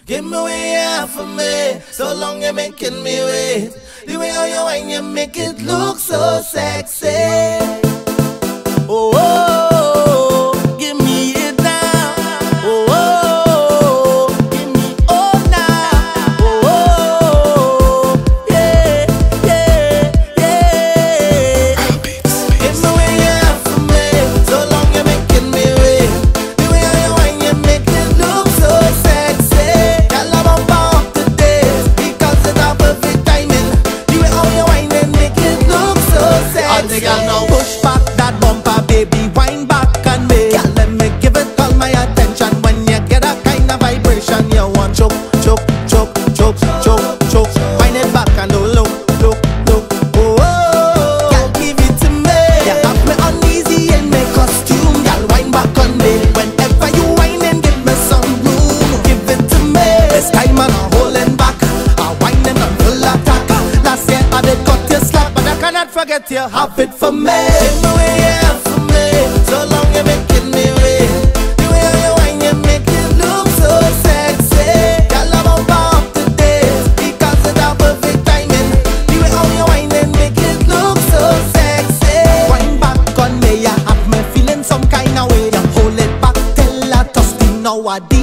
Give me what you have for me, so long you're making me wait. The way how you whine, you make it look so sexy. Oh, oh, give me it now. Oh, oh, give me all now. Oh, oh, yeah, yeah, yeah. Give me what you have for me, so long you're making me wait. The way how you whine, you make it look so sexy. Girl, I'm about to dance because it's our perfect timing. The way how you whine and make it look so sexy. All the girl now push back that bumper, baby, wind back and me. Girl, let me give it all my attention. When you get a kind of vibration, you want choke, choke, choke, choke, choke, choke. Wind it back and look, look, look. Oh, oh, girl, give it to me. You have me uneasy in my costume. Girl, wind back on me. Whenever you whine and give me some room, give it to me. This time I'm not holding back. I'm whining on full attack. Last year I did cut your slack, but I cannot forget you have it for me. Give me what you have for me, so long you're making me wait. The way how you whine, you make it look so sexy. Girl, I'm about to dance because it's our perfect timing. The way how you whine and make it look so sexy. Wind back on me, you have me feeling some kind of way. You hold it back till I touch the nowadays.